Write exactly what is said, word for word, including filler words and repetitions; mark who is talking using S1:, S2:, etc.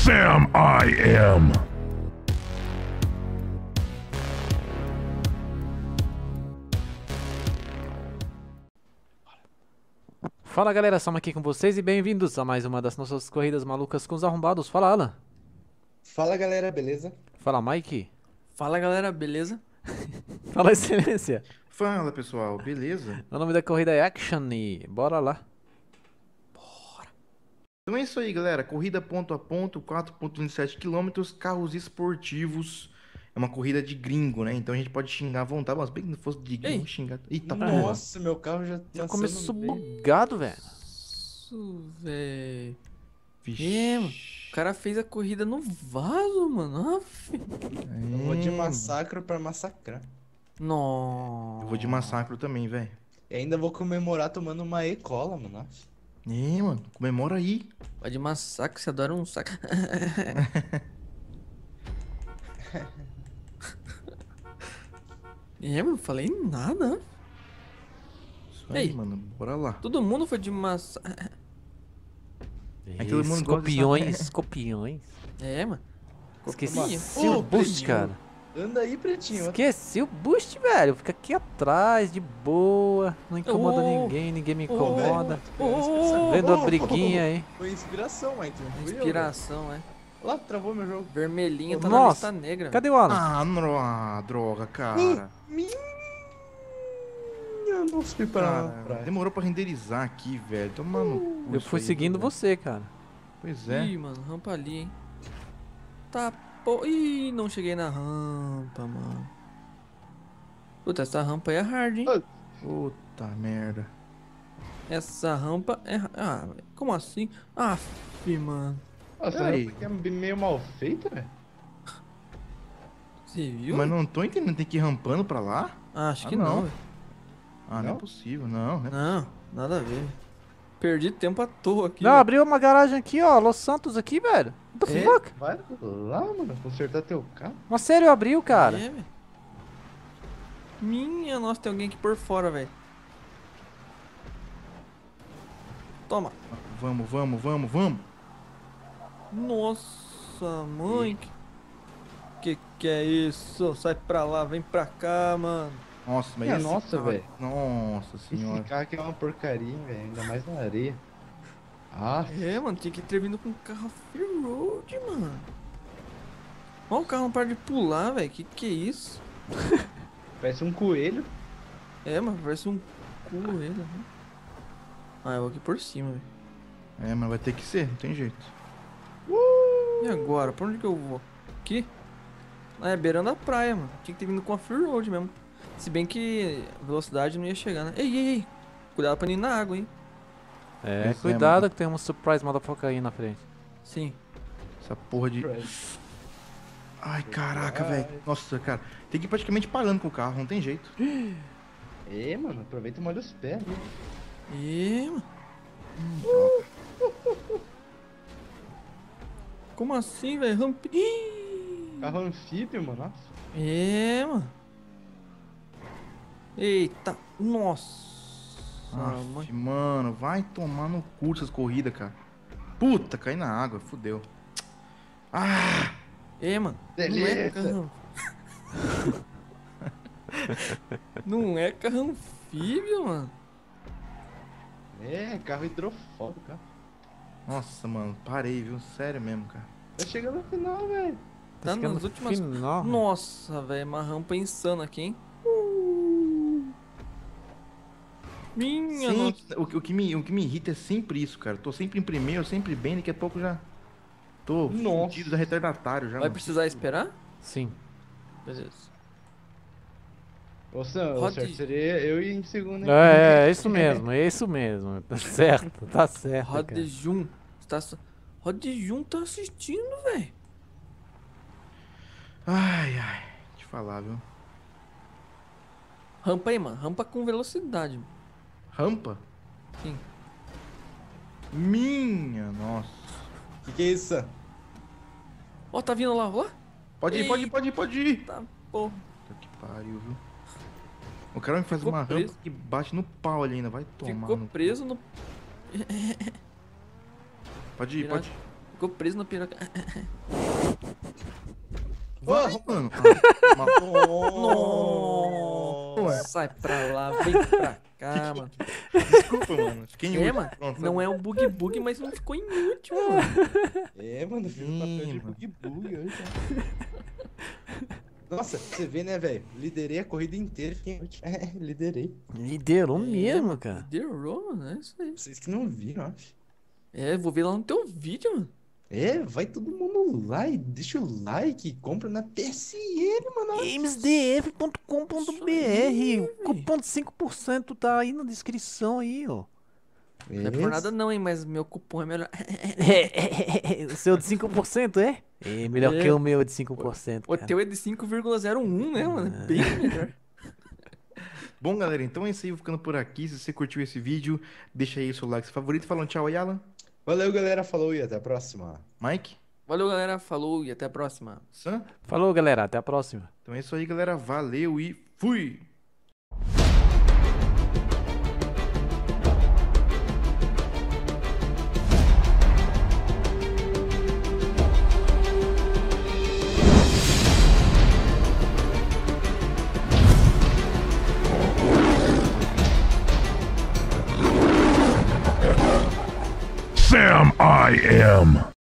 S1: Sam I am.
S2: Fala galera, estamos aqui com vocês e bem-vindos a mais uma das nossas corridas malucas com os arrombados. Fala Alan.
S3: Fala galera, beleza?
S2: Fala Mike.
S4: Fala galera, beleza?
S2: Fala Excelência.
S5: Fala pessoal, beleza?
S2: O nome da corrida é Action e bora lá.
S5: Então é isso aí galera, corrida ponto a ponto, quatro vírgula vinte e sete quilômetros, carros esportivos. É uma corrida de gringo, né? Então a gente pode xingar à vontade, mas bem que não fosse de gringo,
S4: Ei.
S5: vamos xingar. Eita porra.
S3: Nossa, meu carro já
S2: Já
S3: tá
S2: começou
S3: sendo meio-
S2: bugado, velho.
S4: Isso, véi.
S5: Vixe.
S4: É, mano. O cara fez a corrida no vaso, mano. Aff.
S3: Eu vou de
S5: É,
S3: massacre pra massacrar.
S4: Nossa.
S5: Eu vou de massacro também, velho.
S3: E ainda vou comemorar tomando uma E-cola, mano. Nossa.
S5: É, mano, comemora aí.
S4: Vai de massacre, você adora um saco. É, mano, falei nada.
S5: Isso aí,
S4: Ei.
S5: mano, bora lá.
S4: Todo mundo foi de massacre.
S5: É que todo mundo gosta de
S2: Escorpiões,
S5: saber.
S2: escorpiões.
S4: É, mano.
S2: Esqueci
S3: Ô,
S2: o boost,
S3: Pretinho.
S2: cara.
S3: Anda aí, pretinho.
S2: Esqueci o boost, velho. Fica aqui atrás, de boa. Não incomoda
S4: Ô,
S2: ninguém, ninguém me
S4: ô,
S2: incomoda.
S4: Ô,
S2: Vendo a
S3: ô,
S2: briguinha aí.
S3: Foi inspiração, Mike. Não fui eu,
S4: Inspiração, é.
S3: velho. Lá, travou meu jogo.
S4: Vermelhinha tá
S2: Nossa,
S4: na lista negra.
S2: Cadê o Alan?
S5: Ah, no... ah, droga, cara.
S3: Minha, não fui pra
S5: Cara,
S3: praia.
S5: demorou pra renderizar aqui, velho. Toma no cu
S2: Eu
S5: isso
S2: fui
S5: aí,
S2: seguindo
S5: velho.
S2: você, cara.
S5: Pois é.
S4: Ih, mano, rampa ali, hein. Tá, pô. Ih, não cheguei na rampa, mano. Puta, essa rampa aí é hard, hein.
S3: Ah.
S5: Puta merda.
S4: Essa rampa é... ha- Ah, velho, como assim? Aff, mano.
S3: Nossa,
S5: Peraí.
S3: essa aqui é meio mal feita, velho.
S4: Você viu?
S5: Mas não tô entendendo, tem que ir rampando pra lá?
S4: Ah, acho
S5: Ah,
S4: que
S5: não.
S4: não, velho.
S5: Ah, não,
S3: Não?
S5: é possível, não, né?
S4: Não, nada a ver. Perdi tempo à toa aqui.
S2: Não,
S4: velho.
S2: abriu uma garagem aqui, ó. Los Santos aqui, velho. What the
S3: É,
S2: fuck?
S3: vai lá, mano, consertar teu carro.
S2: Mas sério, abriu, cara.
S4: É, velho. Minha nossa, tem alguém aqui por fora, velho. Toma.
S5: Vamos, vamos, vamos, vamos.
S4: Nossa, mãe. Que que, que é isso? Sai pra lá, vem pra cá, mano.
S5: Nossa, mas
S3: Minha
S5: esse
S3: nossa,
S5: carro-
S3: velho.
S5: Nossa
S3: Esse
S5: senhora.
S3: carro aqui é uma porcaria, velho. Ainda mais na areia. Ah,
S4: É, mano, tinha que ter vindo com um carro off-road, mano. Olha o carro não para de pular, velho. Que que é isso?
S3: parece um coelho.
S4: É, mano, parece um coelho. Né? Ah, eu vou aqui por cima, velho.
S5: É, mas vai ter que ser, não tem jeito.
S4: E agora? Pra onde que eu vou? Aqui? Ah, é beirando a praia, mano. Tinha que ter vindo com a off-road mesmo. Se bem que a velocidade não ia chegar, né? Ei, ei, ei. Cuidado pra não ir na água, hein?
S2: É,
S5: Pois é,
S2: cuidado
S5: mano.
S2: que tem um surprise motherfucker aí na frente.
S4: Sim.
S5: Essa porra de. Ai, caraca, velho. Nossa, cara. Tem que ir praticamente parando com o carro, não tem jeito.
S3: É, mano, aproveita e molha os pés. Né?
S4: E, mano. Como assim, velho? Ramp... Ih!
S3: Carro anfíbio, mano. Nossa.
S4: É, mano. Eita. Nossa. mãe.
S5: Aff, mano, vai tomar no cu essas corridas, cara. Puta, caí na água, fudeu. Ah!
S4: É, mano.
S3: Delícia.
S4: Não é carro. Não é carro anfíbio, mano.
S3: É, carro hidrofóbico, cara.
S5: Nossa, mano, parei, viu? Sério mesmo, cara.
S3: Tá chegando no final, velho.
S4: Tá
S2: Ficando
S4: nas últimas.
S2: final.
S4: Nossa, velho, uma rampa insana aqui, hein? Uh. Minha
S5: Sim,
S4: nossa.
S5: o, que- o que me, o que me irrita é sempre isso, cara. Eu tô sempre em primeiro, sempre bem, daqui a pouco já. Tô
S3: Nossa.
S5: fudido da retardatário já.
S4: Vai
S5: mano.
S4: precisar esperar?
S2: Sim.
S4: Beleza.
S3: Ô, Sam, o
S4: Rode-
S3: certo seria eu ir em segundo. né?
S2: É, é isso mesmo, é isso mesmo. Tá certo, tá certo. cara.
S4: Rodejum. Tá... so- Rodejum tá assistindo, velho.
S5: Ai, ai. Te falar, viu?
S4: Rampa aí, mano. Rampa com velocidade.
S5: Rampa?
S4: Sim.
S5: Minha nossa.
S3: Que que é isso, Sam?
S4: Ó, tá vindo lá, ó.
S5: Pode ir, pode ir, pode ir, pode ir.
S4: Tá, porra.
S5: Puta que pariu, viu? O cara me faz
S4: Ficou
S5: uma
S4: preso.
S5: rampa que bate no pau ali ainda. Vai tomar.
S4: Ficou
S5: no-
S4: preso no.
S5: Pode ir,
S4: Virar-
S5: pode ir.
S4: Ficou preso no piroca.
S5: Vai, mano.
S4: Nossa, sai pra lá, vem pra cá, mano.
S5: Desculpa, mano. Fiquei
S4: É,
S5: inútil.
S4: mano,
S5: Pronto,
S4: não é um bug bug, mas não ficou inútil, mano.
S6: É, mano, fiz um papel de
S5: Ih, mano.
S6: bug-bug hoje, ó. Nossa, você vê, né, velho? Liderei a corrida inteira, fiquei em último. É, liderei.
S2: Liderou mesmo, cara.
S4: Liderou, mano, é isso aí.
S6: Vocês que não viram, acho.
S4: É, vou ver lá no teu vídeo, mano.
S6: É, vai todo mundo lá e deixa o like, compra na P S N, mano.
S2: games d f ponto com ponto b r. O cupom de cinco por cento tá aí na descrição aí, ó.
S4: Não é por nada não, hein, mas meu cupom é melhor.
S2: O seu de cinco por cento é? É melhor
S4: É.
S2: que o meu de cinco por cento.
S4: O teu é de cinco vírgula zero um, né, mano? É bem melhor.
S5: Bom, galera, então é isso aí. Vou ficando por aqui. Se você curtiu esse vídeo, deixa aí o seu like favorito. Falando tchau aí, Alan.
S6: Valeu, galera. Falou e até a próxima.
S5: Mike.
S4: Valeu, galera. Falou e até a próxima.
S5: Sam.
S2: Falou, galera. Até a próxima.
S5: Então é isso aí, galera. Valeu e fui!
S1: Sam I am.